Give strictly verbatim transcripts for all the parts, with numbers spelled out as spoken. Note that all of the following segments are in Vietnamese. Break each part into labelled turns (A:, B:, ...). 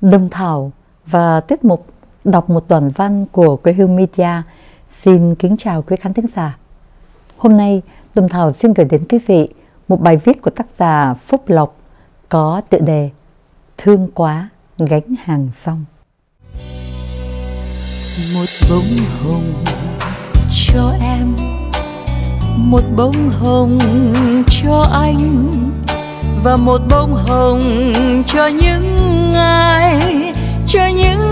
A: Đồng Thảo và tiết mục đọc một đoạn văn của quê hương Media xin kính chào quý khán thính giả. Hôm nay, Đồng Thảo xin gửi đến quý vị một bài viết của tác giả Phúc Lộc có tựa đề Thương quá gánh hàng xong.
B: Một bông hồng cho em, một bông hồng cho anh, và một bông hồng cho những ai, cho những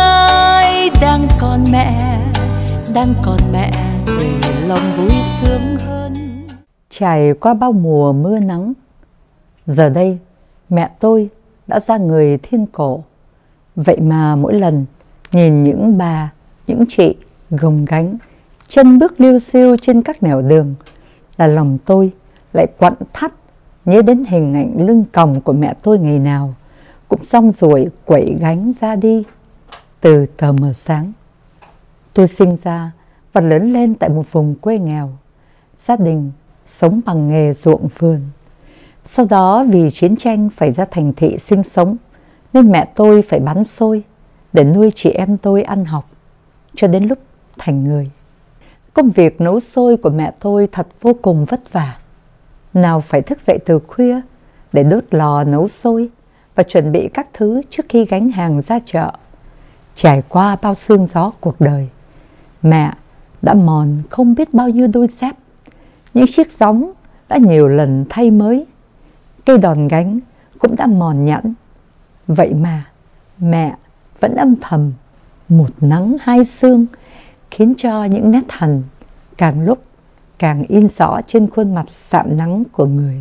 B: ai đang còn mẹ, đang còn mẹ để lòng vui sướng hơn.
A: Trải qua bao mùa mưa nắng, giờ đây mẹ tôi đã ra người thiên cổ. Vậy mà mỗi lần nhìn những bà, những chị gồng gánh, chân bước liêu xiêu trên các nẻo đường, là lòng tôi lại quặn thắt nhớ đến hình ảnh lưng còng của mẹ tôi ngày nào cũng rong ruổi quẩy gánh ra đi từ tờ mờ sáng. Tôi sinh ra và lớn lên tại một vùng quê nghèo, gia đình sống bằng nghề ruộng vườn. Sau đó vì chiến tranh phải ra thành thị sinh sống, nên mẹ tôi phải bán xôi để nuôi chị em tôi ăn học cho đến lúc thành người. Công việc nấu xôi của mẹ tôi thật vô cùng vất vả. Nào phải thức dậy từ khuya để đốt lò nấu xôi và chuẩn bị các thứ trước khi gánh hàng ra chợ. Trải qua bao sương gió cuộc đời, mẹ đã mòn không biết bao nhiêu đôi dép, những chiếc gióng đã nhiều lần thay mới, cây đòn gánh cũng đã mòn nhẵn. Vậy mà mẹ vẫn âm thầm một nắng hai sương, khiến cho những nét hằn càng lúc càng in rõ trên khuôn mặt sạm nắng của người.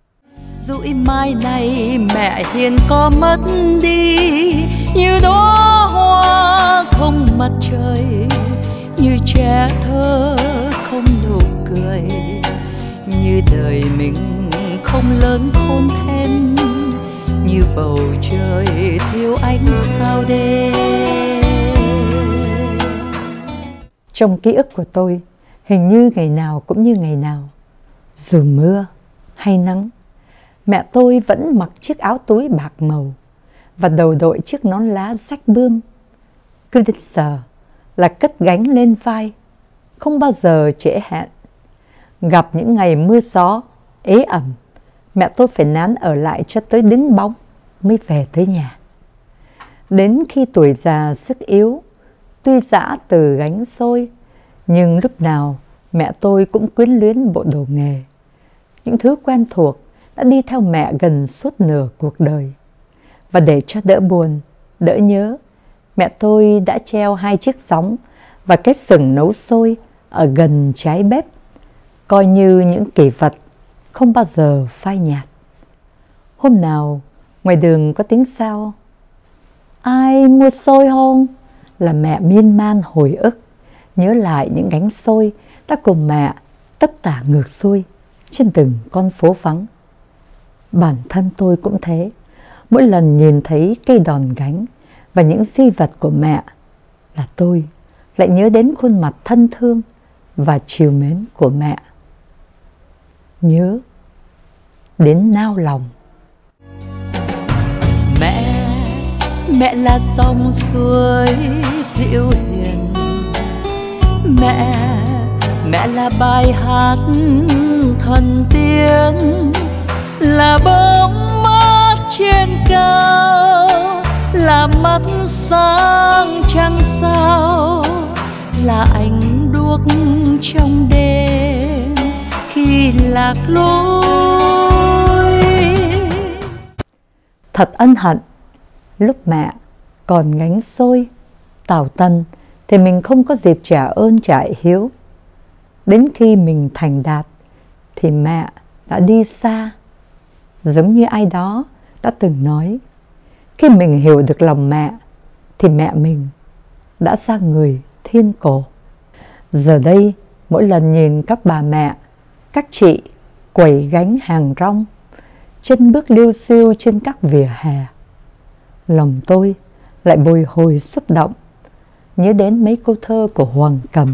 B: Dũi mai này mẹ hiền có mất đi, như đóa hoa không mặt trời, như trẻ thơ không nụ cười, như đời mình không lớn khôn thêm, như bầu trời thiếu ánh sao đêm.
A: Trong ký ức của tôi, hình như ngày nào cũng như ngày nào, dù mưa hay nắng, mẹ tôi vẫn mặc chiếc áo túi bạc màu và đầu đội chiếc nón lá rách bươm. Cứ đến giờ là cất gánh lên vai, không bao giờ trễ hẹn. Gặp những ngày mưa gió, ế ẩm, mẹ tôi phải nán ở lại cho tới đứng bóng mới về tới nhà. Đến khi tuổi già sức yếu, tuy dã từ gánh xôi, nhưng lúc nào mẹ tôi cũng quyến luyến bộ đồ nghề. Những thứ quen thuộc đã đi theo mẹ gần suốt nửa cuộc đời. Và để cho đỡ buồn, đỡ nhớ, mẹ tôi đã treo hai chiếc gióng và cái sừng nấu xôi ở gần trái bếp, coi như những kỷ vật không bao giờ phai nhạt. Hôm nào ngoài đường có tiếng sao "Ai mua xôi không?" là mẹ miên man hồi ức, nhớ lại những gánh xôi đã cùng mẹ tất tả ngược xuôi trên từng con phố vắng. Bản thân tôi cũng thế, mỗi lần nhìn thấy cây đòn gánh và những di vật của mẹ là tôi lại nhớ đến khuôn mặt thân thương và trìu mến của mẹ. Nhớ đến nao lòng.
B: Mẹ, mẹ là dòng suối dịu hiền. Mẹ, mẹ là bài hát thần tiếng, là bóng mát trên cao, là mắt sáng trăng sao, là ánh đuốc trong đêm khi lạc lối.
A: Thật ân hận, lúc mẹ còn gánh xôi, tảo tần thì mình không có dịp trả ơn trả hiếu. Đến khi mình thành đạt thì mẹ đã đi xa. Giống như ai đó đã từng nói, khi mình hiểu được lòng mẹ thì mẹ mình đã ra người thiên cổ. Giờ đây mỗi lần nhìn các bà mẹ, các chị quẩy gánh hàng rong, chân bước liêu xiêu trên các vỉa hè, lòng tôi lại bồi hồi xúc động, nhớ đến mấy câu thơ của Hoàng Cầm.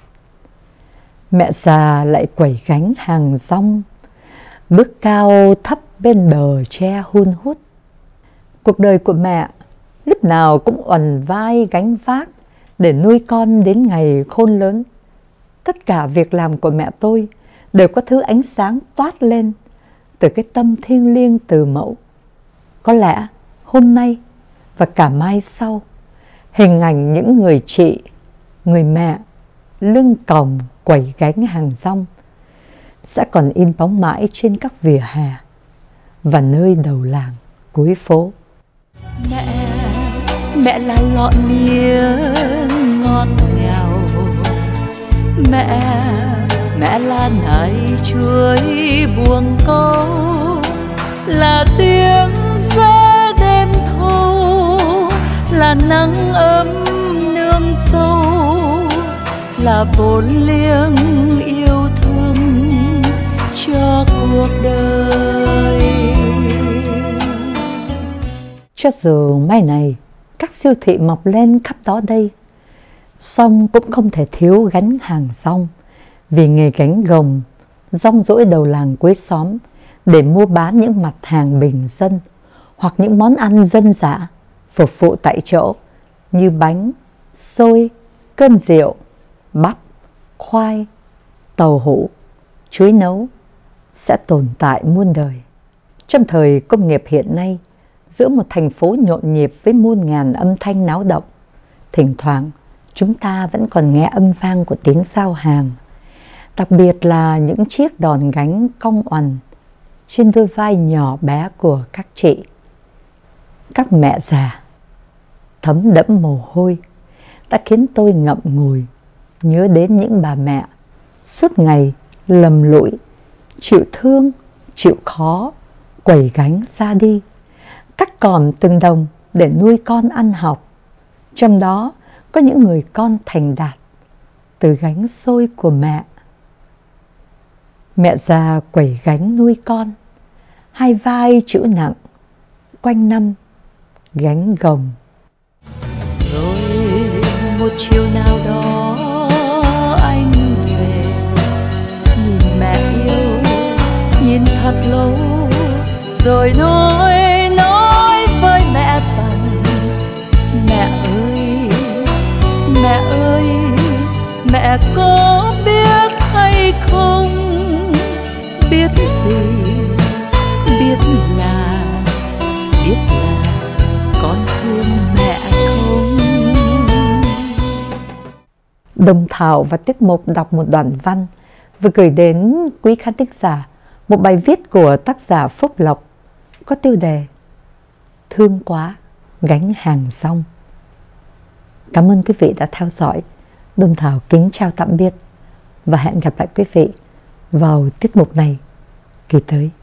A: Mẹ già lại quẩy gánh hàng rong, bước cao thấp bên bờ tre hun hút. Cuộc đời của mẹ lúc nào cũng uằn vai gánh vác để nuôi con đến ngày khôn lớn. Tất cả việc làm của mẹ tôi đều có thứ ánh sáng toát lên từ cái tâm thiêng liêng từ mẫu. Có lẽ hôm nay và cả mai sau, hình ảnh những người chị, người mẹ lưng còng quẩy gánh hàng rong sẽ còn in bóng mãi trên các vỉa hè và nơi đầu làng cuối phố.
B: Mẹ, mẹ là lọn mía ngọt ngào. Mẹ, mẹ là nải chuối buông câu, là tiếng gió đêm thâu, là nắng ấm nương sâu, là vốn liếng yêu thương cho cuộc đời.
A: Cho dù mai này các siêu thị mọc lên khắp đó đây, song cũng không thể thiếu gánh hàng rong, vì nghề gánh gồng rong rỗi đầu làng cuối xóm để mua bán những mặt hàng bình dân hoặc những món ăn dân dã phục vụ tại chỗ như bánh, xôi, cơm rượu, bắp, khoai, tàu hũ, chuối nấu sẽ tồn tại muôn đời. Trong thời công nghiệp hiện nay, giữa một thành phố nhộn nhịp với muôn ngàn âm thanh náo động, thỉnh thoảng chúng ta vẫn còn nghe âm vang của tiếng giao hàng, đặc biệt là những chiếc đòn gánh cong oằn trên đôi vai nhỏ bé của các chị. Các mẹ già thấm đẫm mồ hôi đã khiến tôi ngậm ngùi nhớ đến những bà mẹ suốt ngày lầm lũi, chịu thương, chịu khó, quẩy gánh ra đi, cắt còm từng đồng để nuôi con ăn học. Trong đó có những người con thành đạt từ gánh xôi của mẹ. Mẹ già quẩy gánh nuôi con, hai vai chịu nặng, quanh năm gánh gồng.
B: Rồi một chiều nào đó anh về, nhìn mẹ yêu, nhìn thật lâu, rồi nói nói với mẹ rằng: mẹ ơi, mẹ ơi, mẹ có biết hay không, biết gì, biết là, biết là con thương mẹ không.
A: Đồng Thảo và tiết mục đọc một đoạn văn vừa gửi đến quý khán thính giả một bài viết của tác giả Phúc Lộc có tiêu đề Thương quá gánh hàng rong. Cảm ơn quý vị đã theo dõi. Đồng Thảo kính chào tạm biệt và hẹn gặp lại quý vị vào tiết mục này kỳ tới.